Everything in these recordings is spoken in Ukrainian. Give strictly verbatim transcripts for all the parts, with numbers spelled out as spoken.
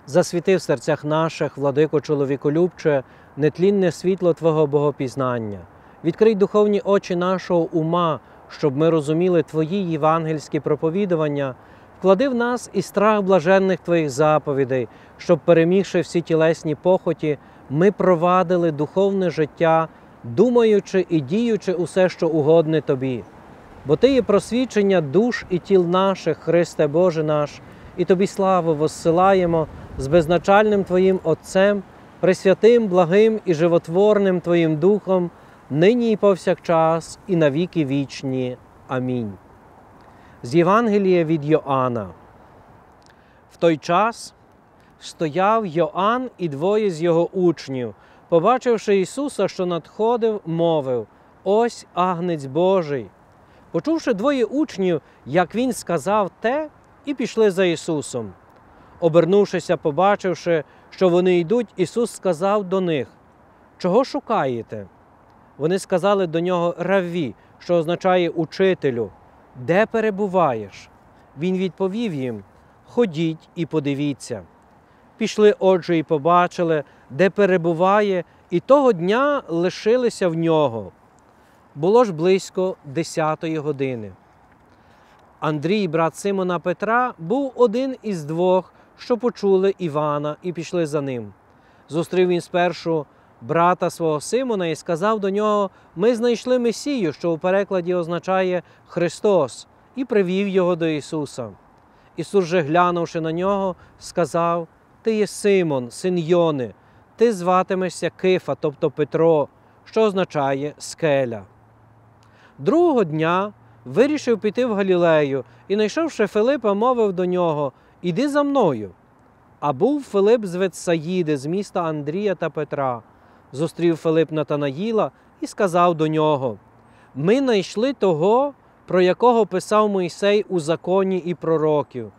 Засвіти в серцях наших, владико чоловіколюбче, нетлінне світло Твого богопізнання. Відкрий духовні очі нашого ума, щоб ми розуміли Твої євангельські проповідування. Вклади в нас і страх блаженних Твоїх заповідей, щоб, перемігши всі тілесні похоті, ми провадили духовне життя, думаючи і діючи усе, що угодне Тобі. Бо Ти є просвічення душ і тіл наших, Христе Боже наш, і Тобі славу воссилаємо з безначальним Твоїм Отцем, пресвятим, благим і животворним Твоїм Духом, нині і повсякчас, і навіки вічні. Амінь. З Євангелія від Йоанна. В той час стояв Йоанн і двоє з його учнів. Побачивши Ісуса, що надходив, мовив: «Ось Агнець Божий». Почувши двоє учнів, як Він сказав те, і пішли за Ісусом. Обернувшися, побачивши, що вони йдуть, Ісус сказав до них: «Чого шукаєте?» Вони сказали до Нього: «Равві», що означає «учителю». «Де перебуваєш?» Він відповів їм: «Ходіть і подивіться». Пішли, отже, і побачили, де перебуває, і того дня лишилися в Нього. Було ж близько десятої години. Андрій, брат Симона Петра, був один із двох, що почули Івана і пішли за ним. Зустрів він спершу брата свого Симона і сказав до нього: «Ми знайшли Месію», що у перекладі означає «Христос», і привів його до Ісуса. Ісус же, глянувши на нього, сказав: «Ти є Симон, син Йони, ти зватимешся Кифа, тобто Петро, що означає «скеля». Другого дня вирішив піти в Галілею і, знайшовши Филипа, мовив до нього: «Іди за мною». А був Филип з Ветсаїди, з міста Андрія та Петра. Зустрів Филип Натанаїла і сказав до нього: «Ми знайшли того, про якого писав Мойсей у законі і пророків,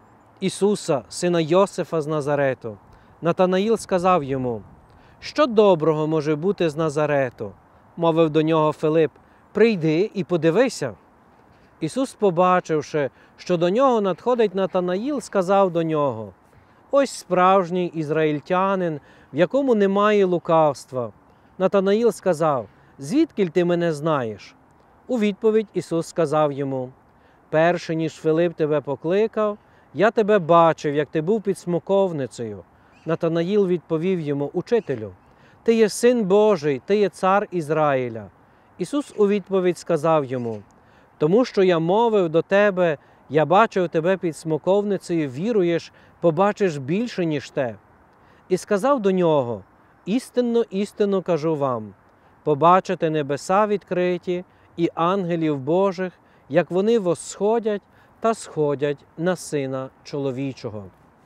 Ісуса, сина Йосифа з Назарету». Натанаїл сказав йому: «Що доброго може бути з Назарету?» Мовив до нього Филип: «Прийди і подивися». Ісус, побачивши, що до нього надходить Натанаїл, сказав до нього: «Ось справжній ізраїльтянин, в якому немає лукавства». Натанаїл сказав: «Звідкіль ти мене знаєш?» У відповідь Ісус сказав йому: «Перше, ніж Филип тебе покликав, я тебе бачив, як ти був під смоковницею». Натанаїл відповів йому: «Учителю, ти є Син Божий, ти є цар Ізраїля». Ісус у відповідь сказав йому: «Тому що я мовив до тебе, я бачив тебе під смоковницею, віруєш, побачиш більше, ніж те». І сказав до нього: «Істинно, істинно кажу вам, побачите небеса відкриті і ангелів Божих, як вони восходять та сходять на Сина Чоловічого».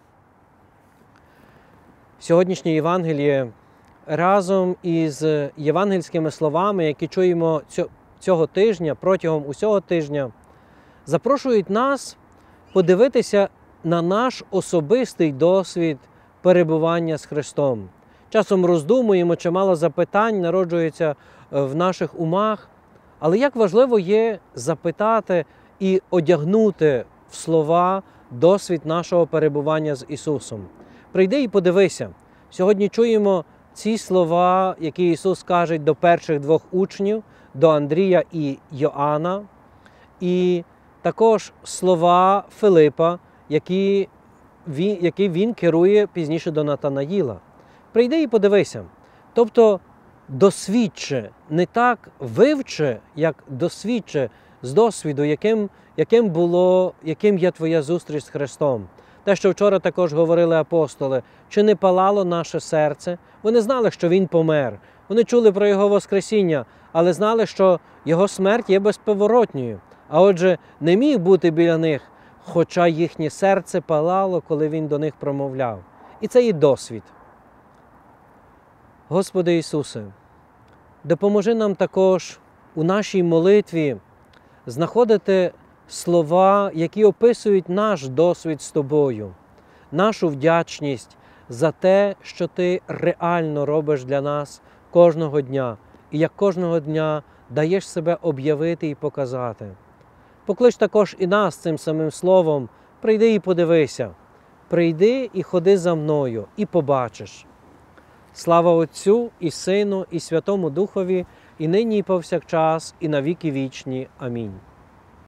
Сьогоднішнє Євангеліє разом із євангельськими словами, які чуємо цього тижня, протягом усього тижня, запрошують нас подивитися на наш особистий досвід перебування з Христом. Часом роздумуємо, чимало запитань народжується в наших умах, але як важливо є запитати і одягнути в слова досвід нашого перебування з Ісусом. Прийди і подивися. Сьогодні чуємо ці слова, які Ісус каже до перших двох учнів, до Андрія і Йоанна, і також слова Филипа, які він, які він керує пізніше до Натанаїла. Прийди і подивися. Тобто досвідчи, не так вивчи, як досвідчи з досвіду, яким, яким, було, яким є твоя зустріч з Христом. Те, що вчора також говорили апостоли, чи не палало наше серце? Вони знали, що Він помер. Вони чули про Його Воскресіння, але знали, що Його смерть є безповоротньою. А отже, не міг бути біля них, хоча їхнє серце палало, коли Він до них промовляв. І це є досвід. Господи Ісусе, допоможи нам також у нашій молитві знаходити слова, які описують наш досвід з Тобою, нашу вдячність за те, що Ти реально робиш для нас кожного дня, і як кожного дня даєш себе об'явити і показати. Поклич також і нас цим самим словом: прийди і подивися. Прийди і ходи за мною, і побачиш. Слава Отцю і Сину, і Святому Духові, і нині, і повсякчас, і на віки вічні. Амінь.